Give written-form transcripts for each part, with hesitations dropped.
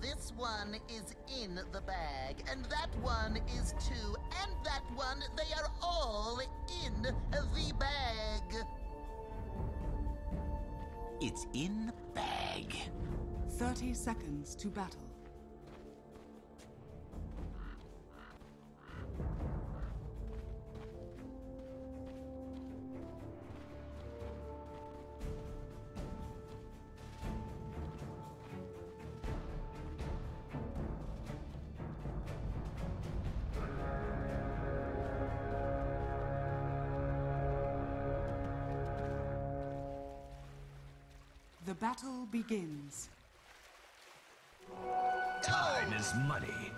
This one is in the bag, and that one is too, and that one, they are all in the bag. It's in the bag. 30 seconds to battle. The battle begins. Time is money.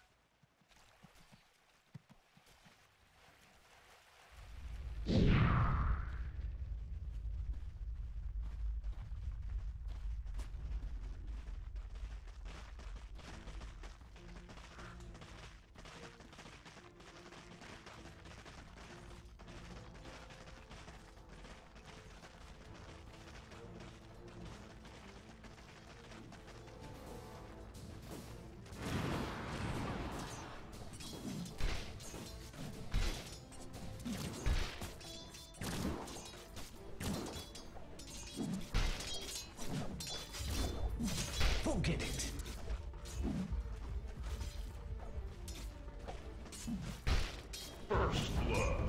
Forget it. First blood.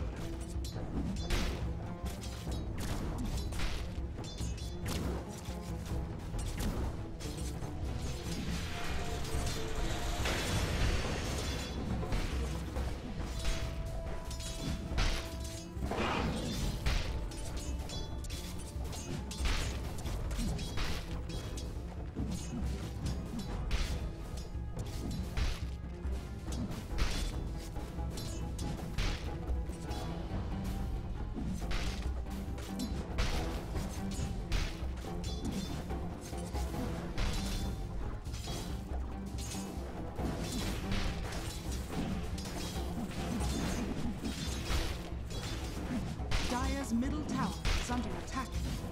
Dire's middle tower is under attack.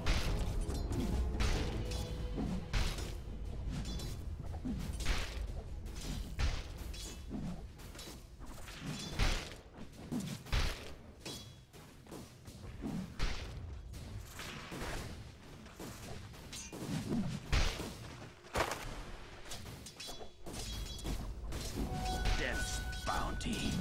Death's bounty.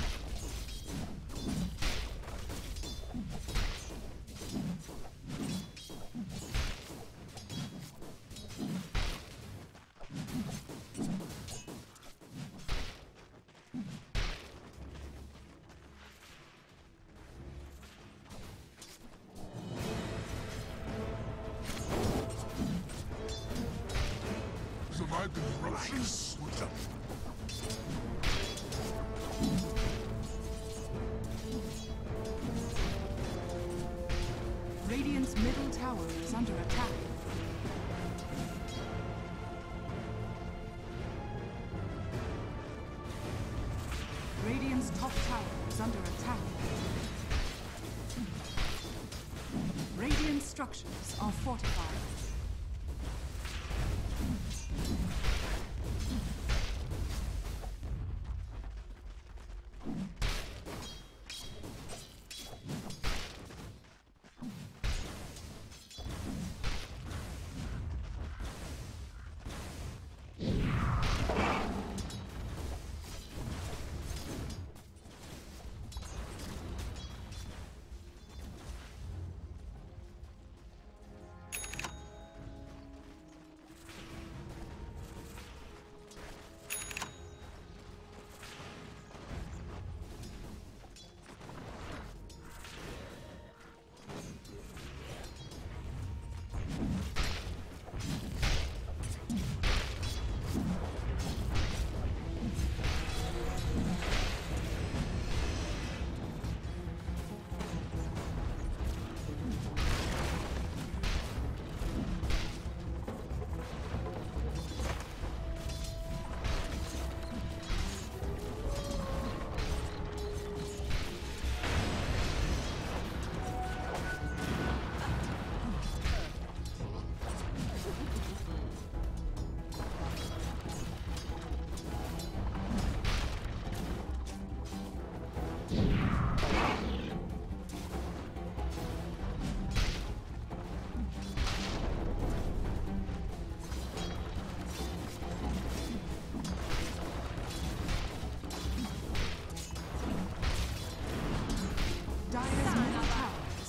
Survive the eruptions? What's up? Radiant's middle tower is under attack. Radiant's top tower is under attack. Radiant structures are fortified.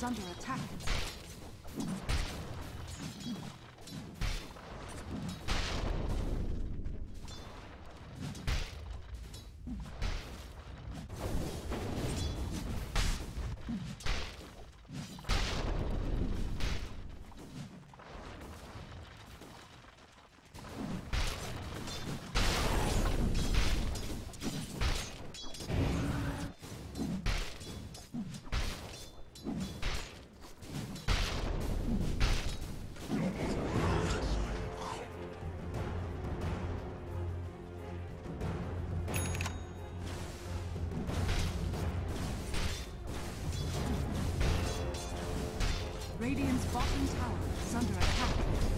under attack. Radiant's bottom tower is under attack.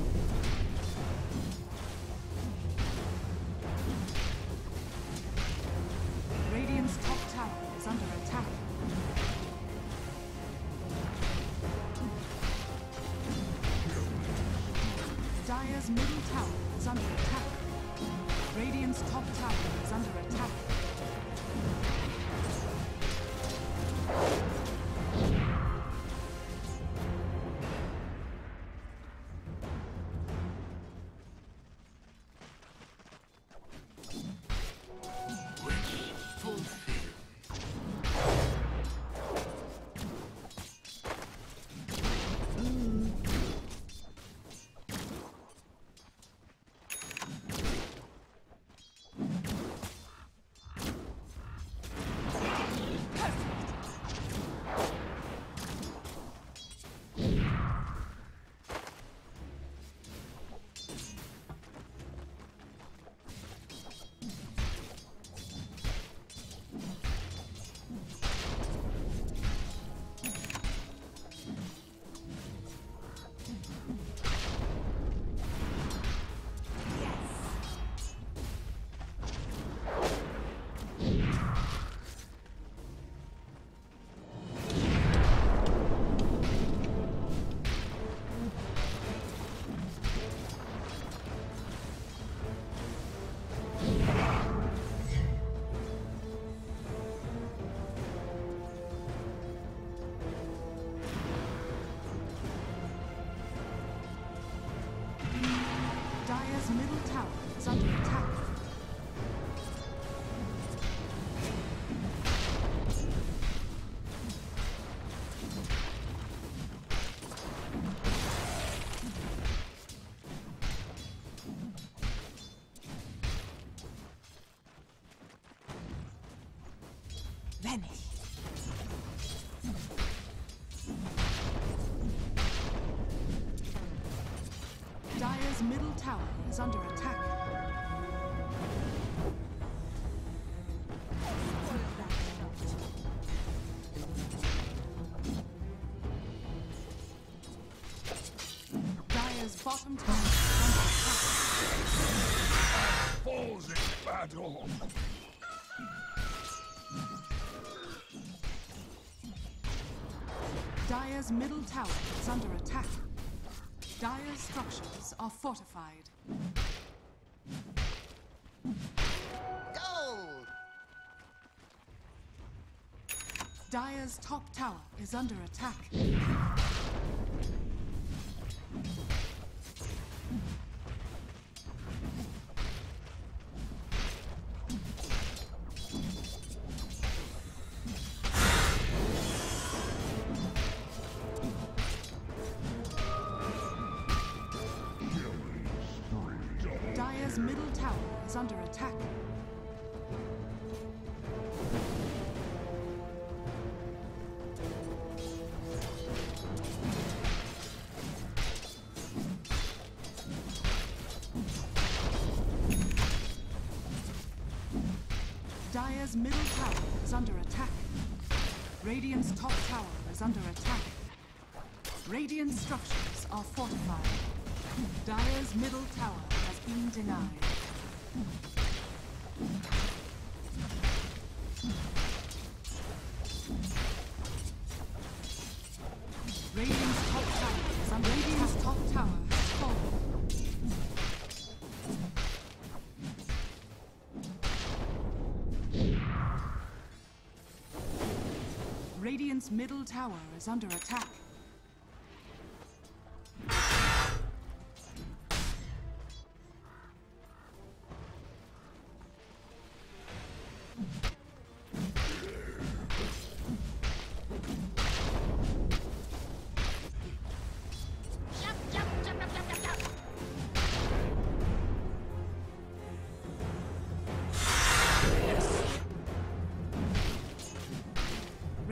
Radiant's top tower is under attack. Dire's middle tower is under attack. Radiant's top tower is under attack. Dire's middle tower is under attack. Vanish. Dire's middle tower is under attack. Dire's bottom tower is under attack. Falls in battle. Dire's middle tower is under attack. Dire's structures are fortified. Gold! Dire's top tower is under attack. Dire's middle tower is under attack. Dire's middle tower is under attack. Radiant's top tower is under attack. Radiant structures are fortified. Dire's middle tower has been denied. Radiant's top tower is under Radiant's top tower has fallen. Radiant's middle tower is under attack.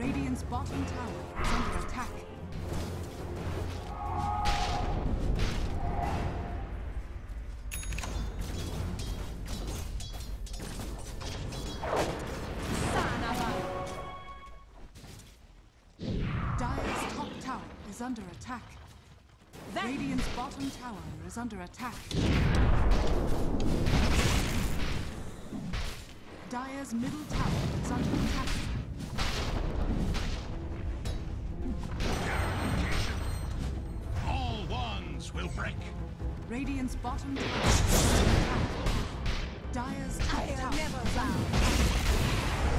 Radiant's bottom tower is under attack. Dire's top tower is under attack. Radiant's bottom tower is under attack. Dire's middle tower is under attack. All wands will break. Radiant's bottom tower is under attack. Dire's top tower is under attack.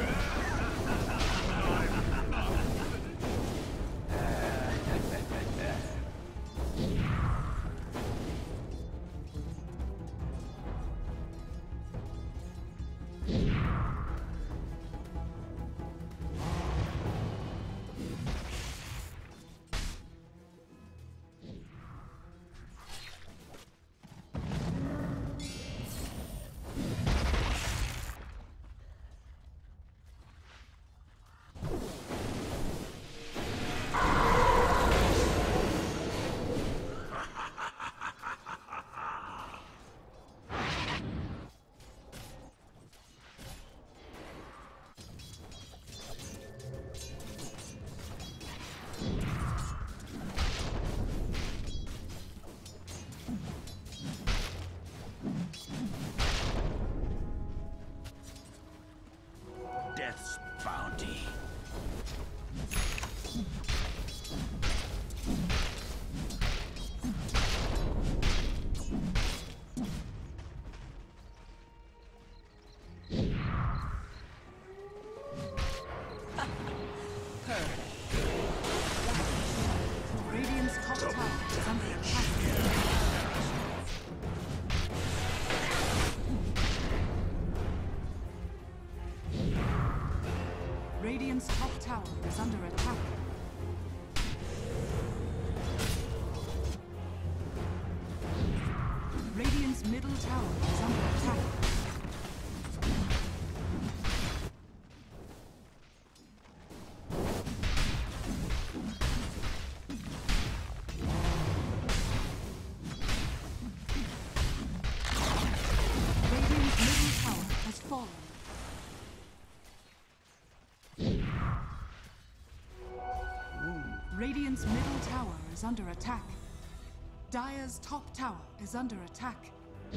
Death's bounty. Radiant's top tower is under attack. Radiant's top tower is under attack. Radiant's middle tower is under attack. Radiant's middle tower has fallen. Radiant's middle tower is under attack. Dire's top tower is under attack.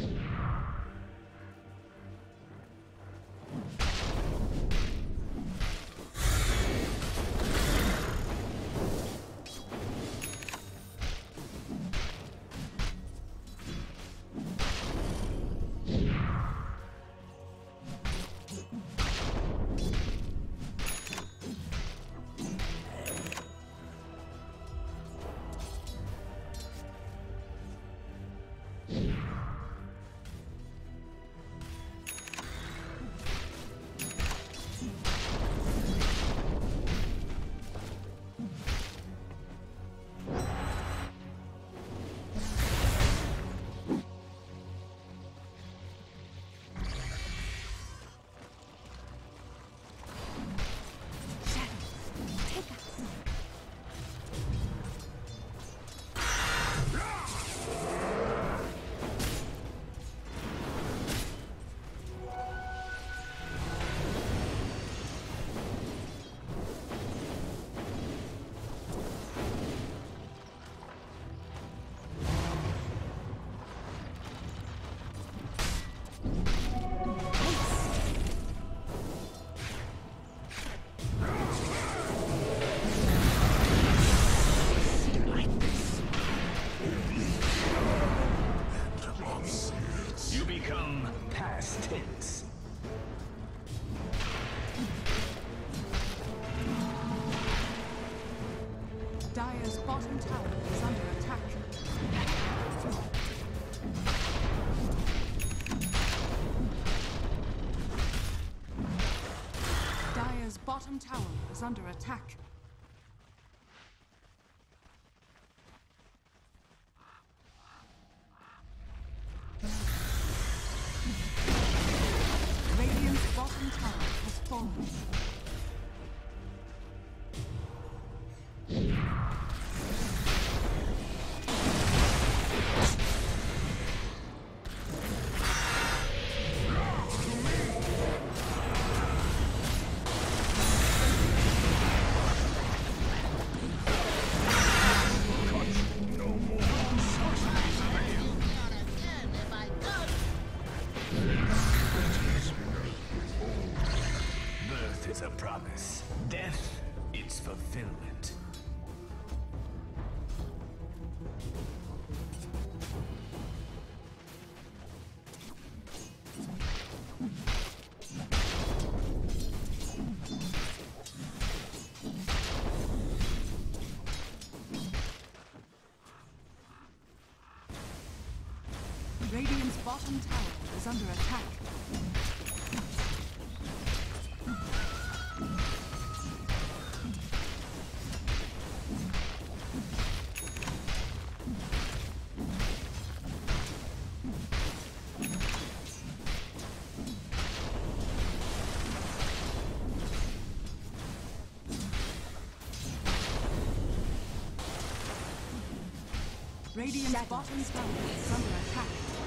Dire's bottom tower is under attack. Dire's bottom tower is under attack. Radiant's bottom tower has fallen. promise. Death, its fulfillment. Radiant's bottom tower is under attack. Radiant's bottom tower is under attack.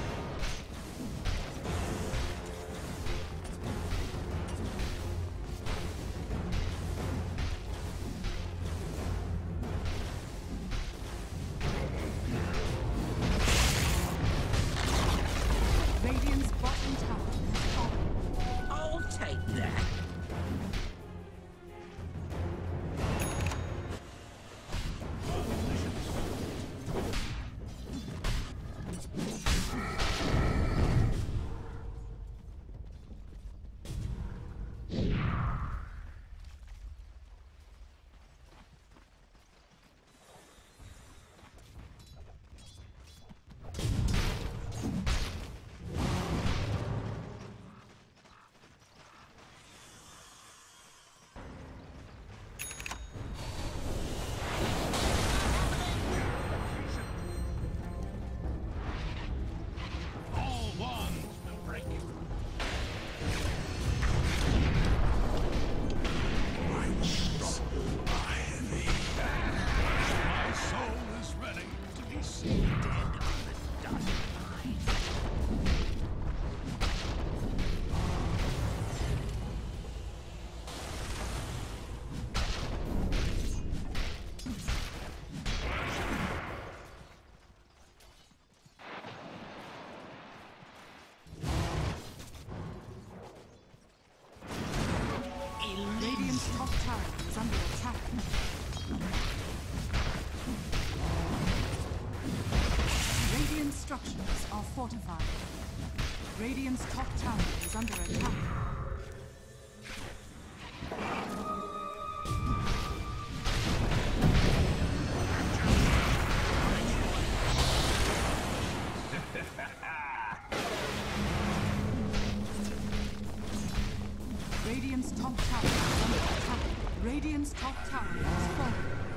Radiant's bottom tower has fallen. I'll take that. Radiant's top tower is under attack. Radiant structures are fortified. Radiant's top tower is under attack. Radiant's top tower is under attack. Radiant's top tower has fallen.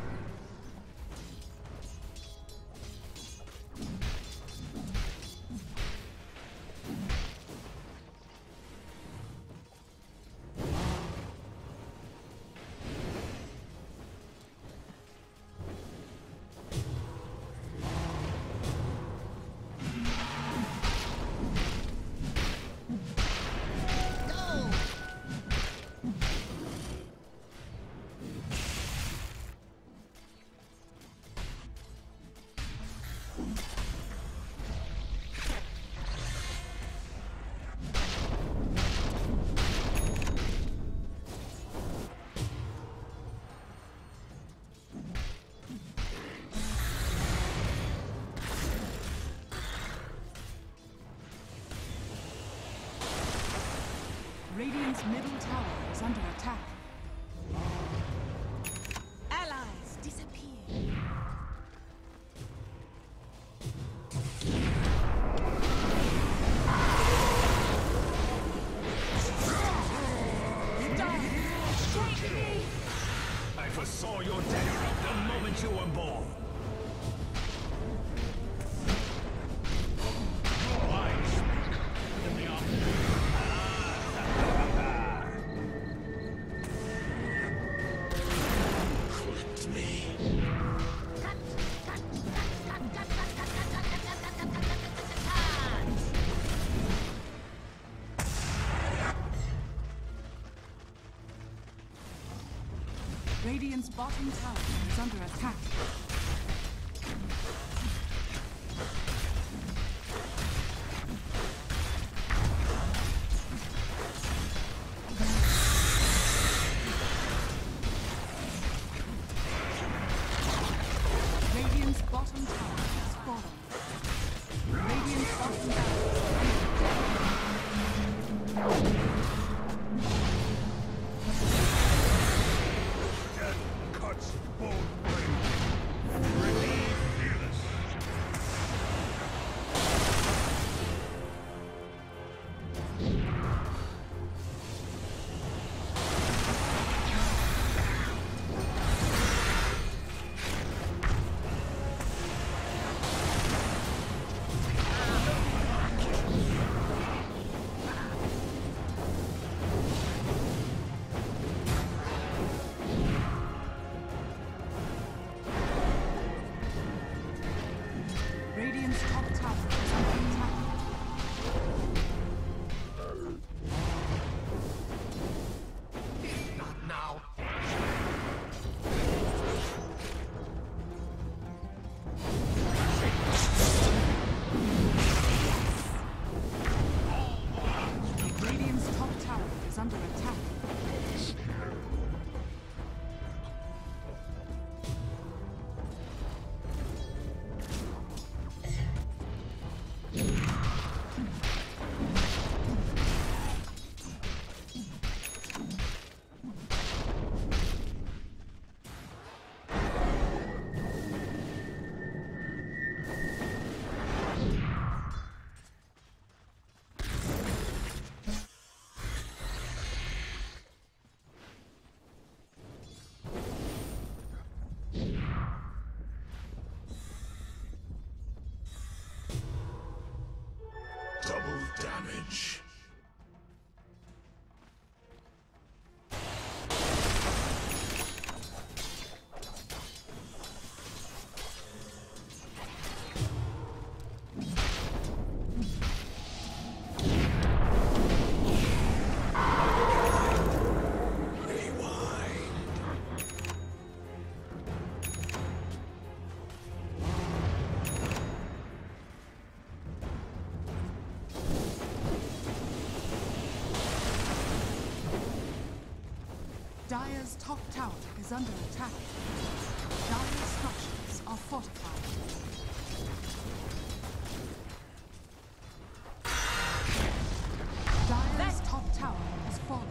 Radiant's middle tower is under attack. Allies disappear. Take me! I foresaw your death the moment you were born. Your eyes speak, and they are Radiant's bottom tower is under attack. under attack. Double damage. Dire's top tower is under attack. Dire's structures are fortified. Dire's top tower has fallen.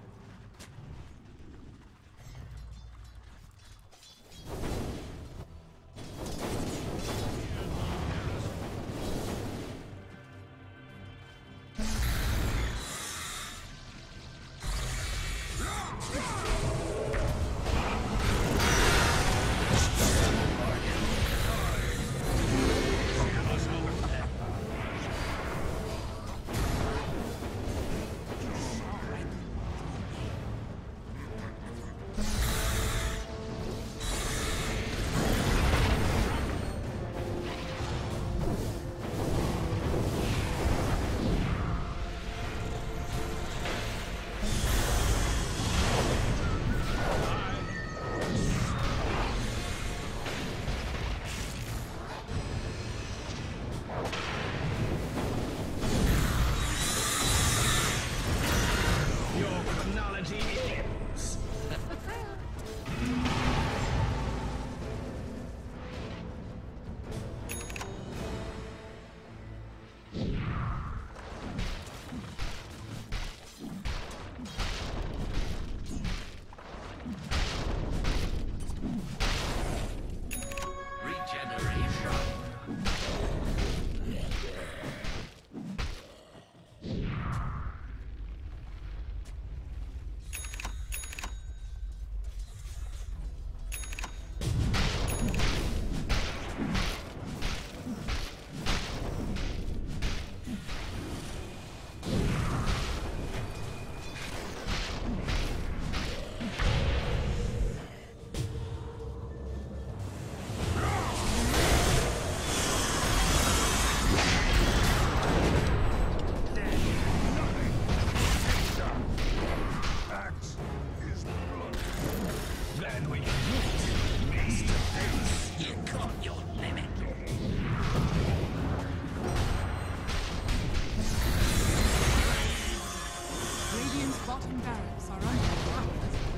Bottom barracks are under attack.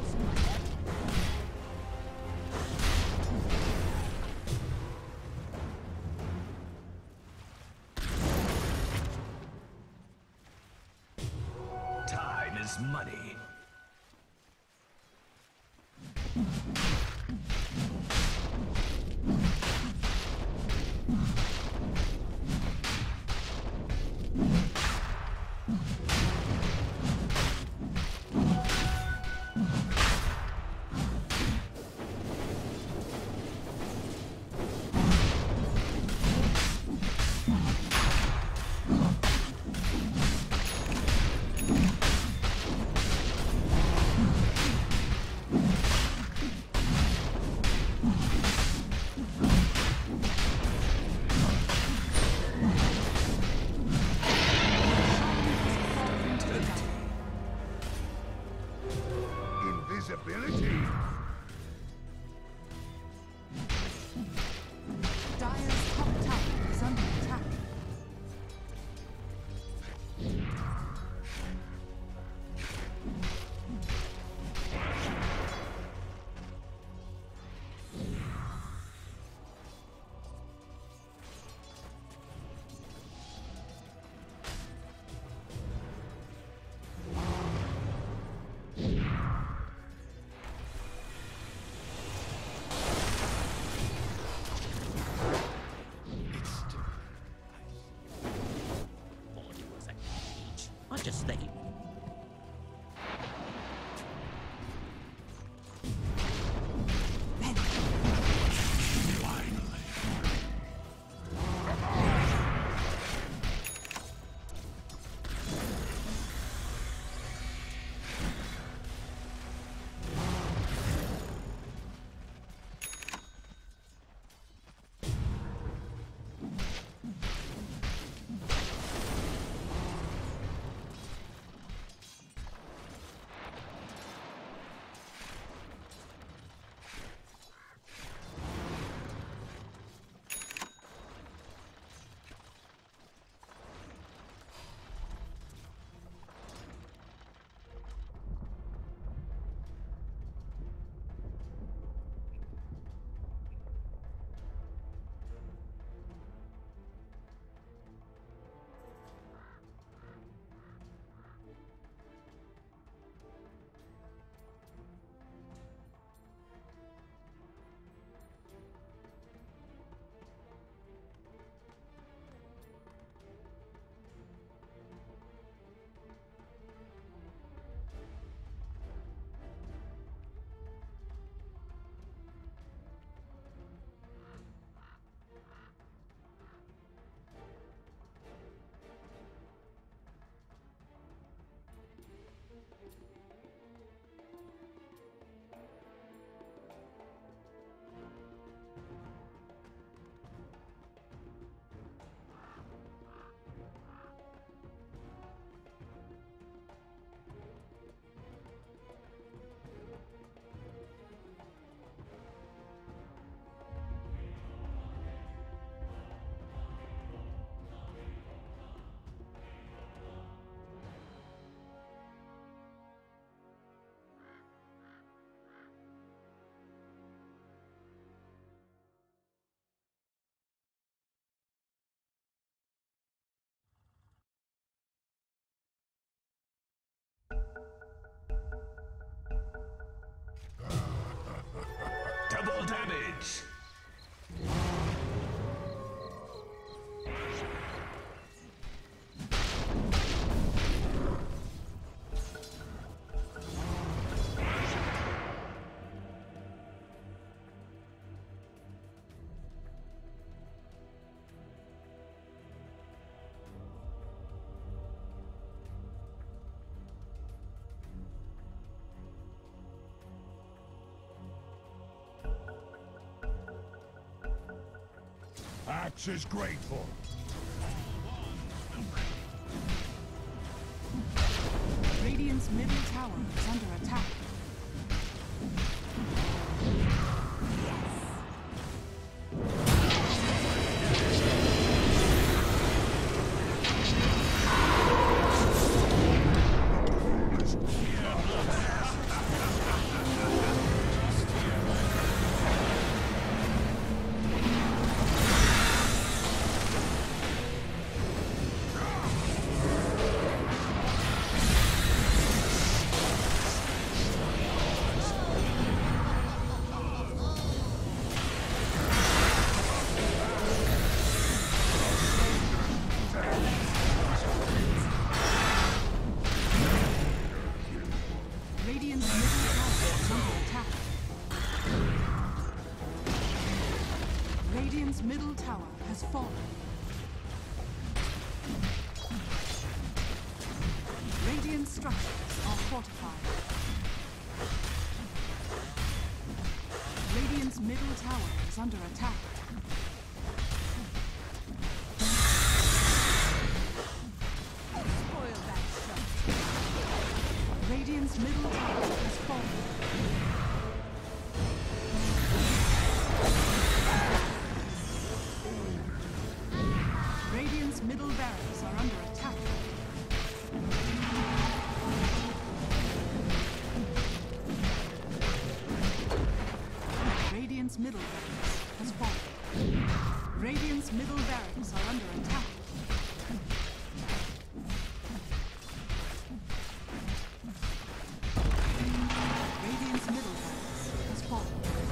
Time is money. Invisibility. Dire's top tower is under attack. ranks. Axe is grateful. Radiant's middle tower is under attack. Radiant's middle tower is under attack. Radiant's middle tower has fallen. Radiant structures are fortified. Radiant's middle tower is under attack. Spoil that shot. Radiant's middle tower has fallen. Radiant's middle barracks are under attack. Radiant's middle barracks has fallen. Radiant's middle barracks are under attack. Radiant's middle barracks has fallen.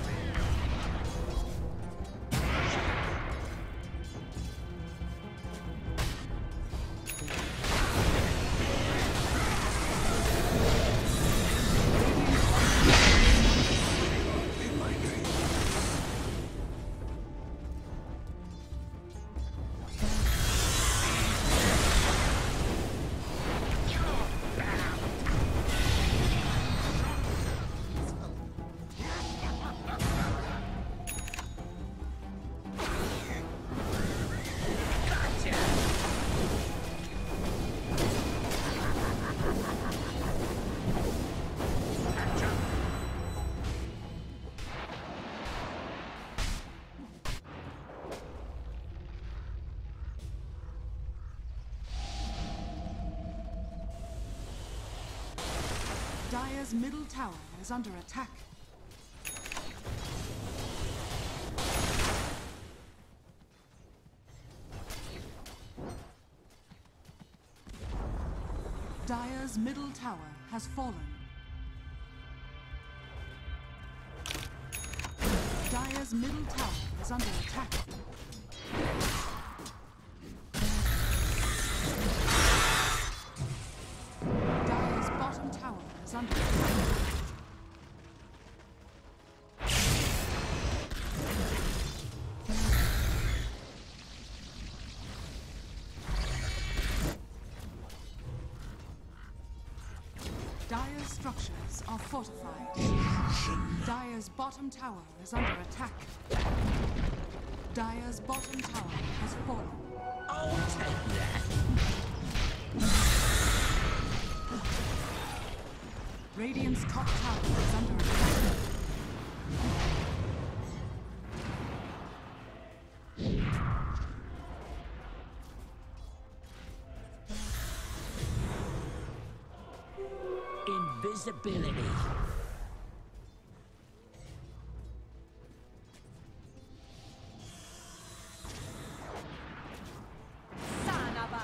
Dire's middle tower is under attack. Dire's middle tower has fallen. Dire's middle tower is under attack. Dire's bottom tower is under attack. Dire's structures are fortified. Dire's bottom tower is under attack. Dire's bottom tower has fallen. I'll take that. Radiant's top tower is under attack. Invisibility. Sanaba.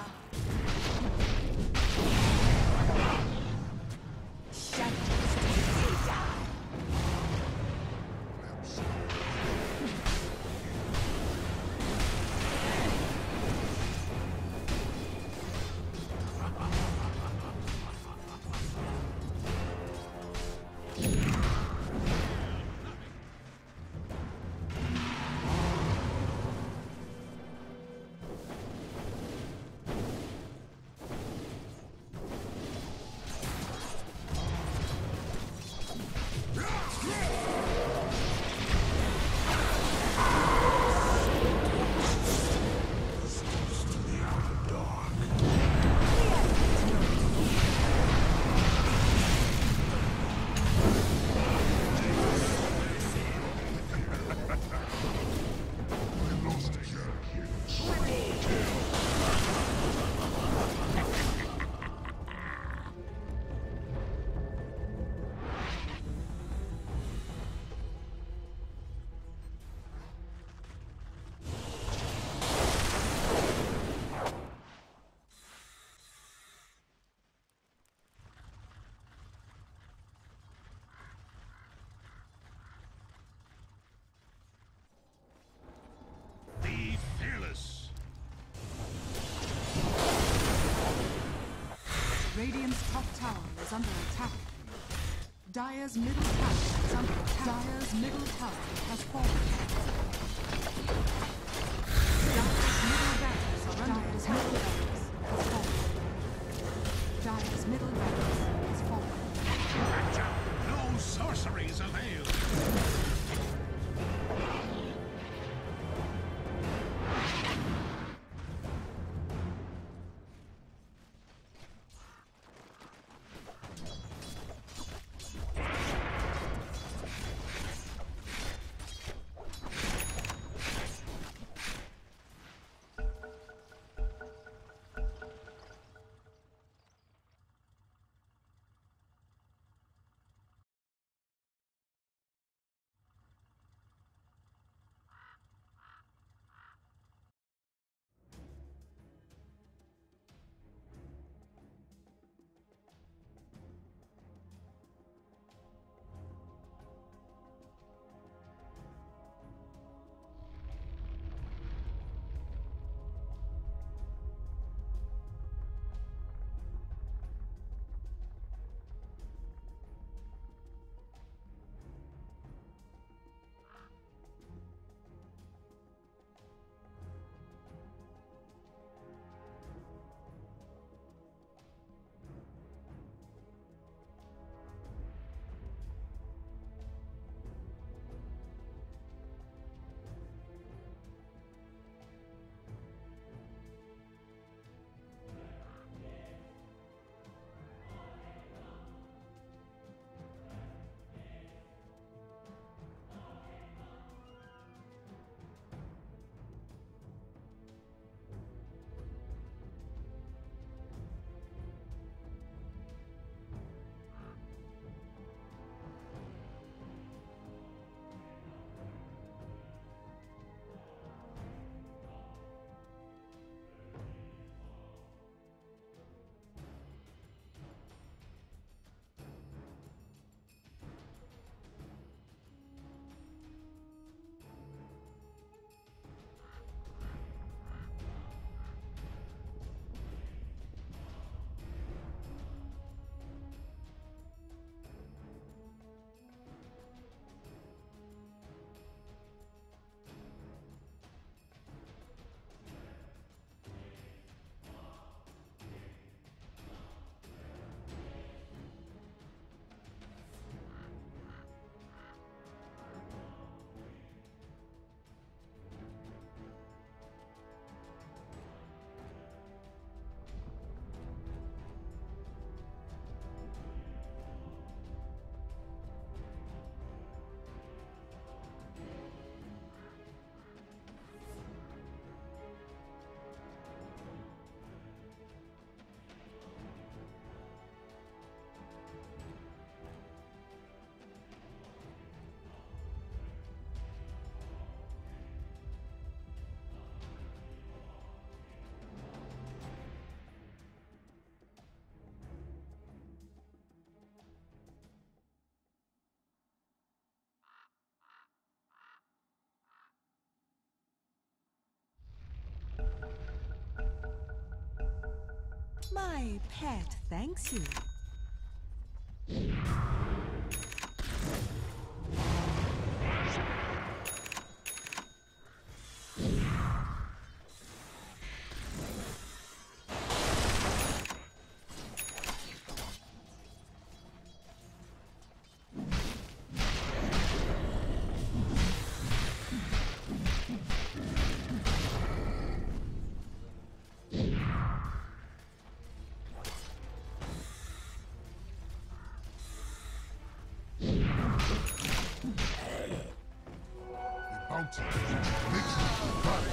Radiant's top tower is under attack. Dire's middle tower is under attack. Dire's middle tower has fallen. Dire's middle barracks are under attack. Dire's middle barracks has fallen. Watch out! No sorceries avail! My pet thanks you. Bounty makes you run.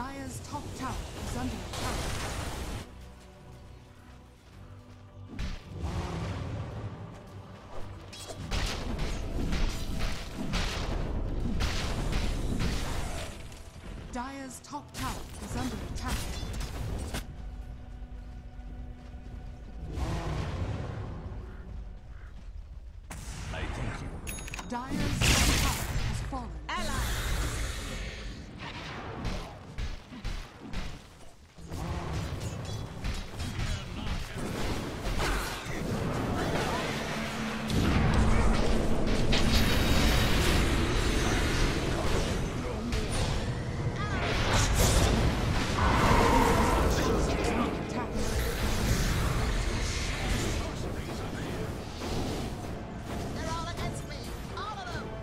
Dire's top tower is under attack. Dire's top tower is under attack. I thank you. Dire's top tower has fallen. They're all against me! All of them!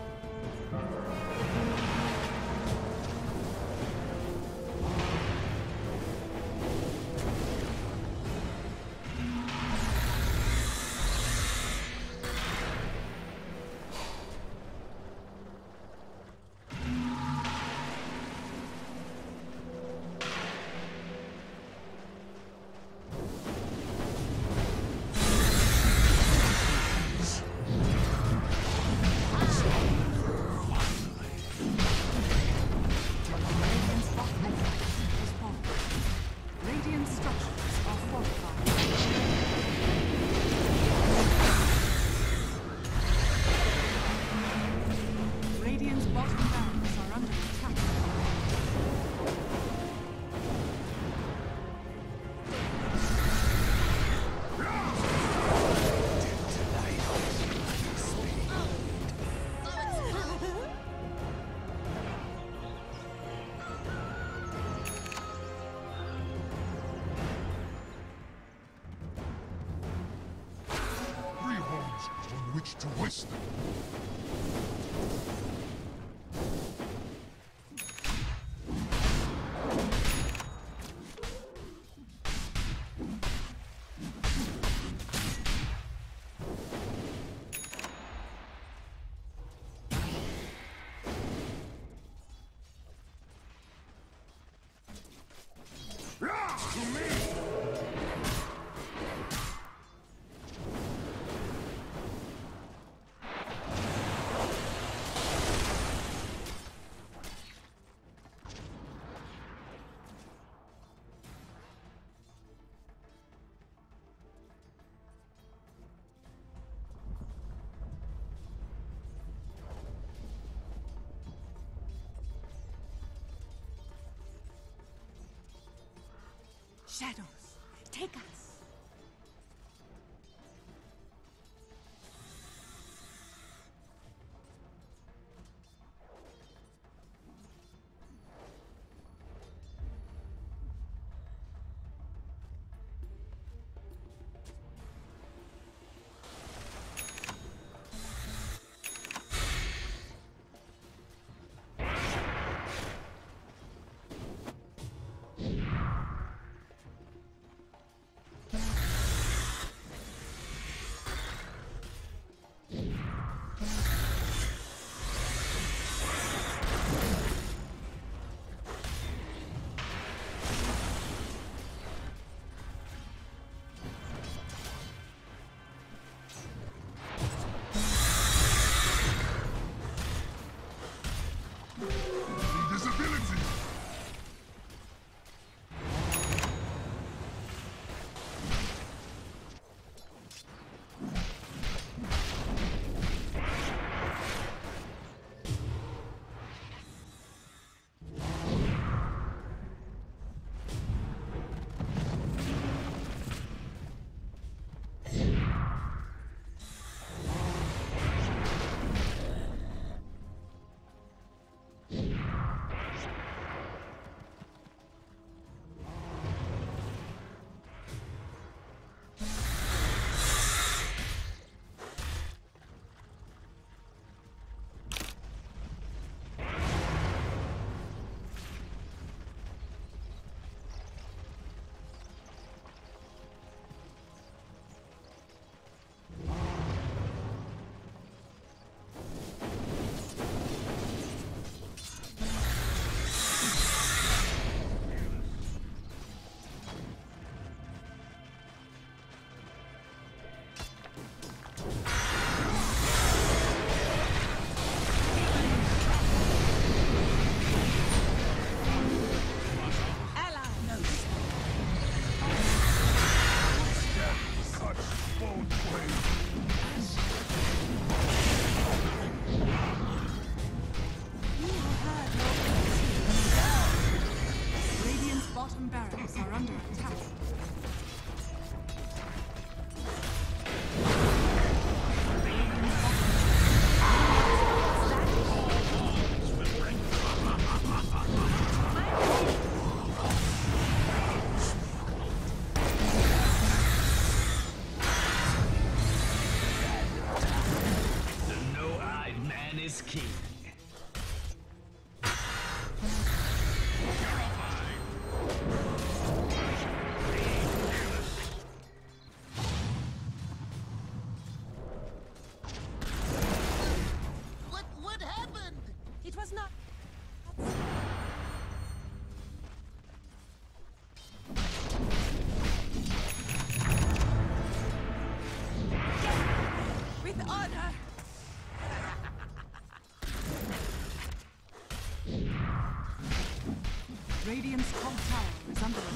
Radiant's bottom tower has fallen. Radiant structures are fortified. Radiant's bottom barracks are under attack. Three homes on which to waste them. Shadows, take us. structures are under attack. The no-eyed man is king. What happened? It was not. With honor. Radiant's top tower is under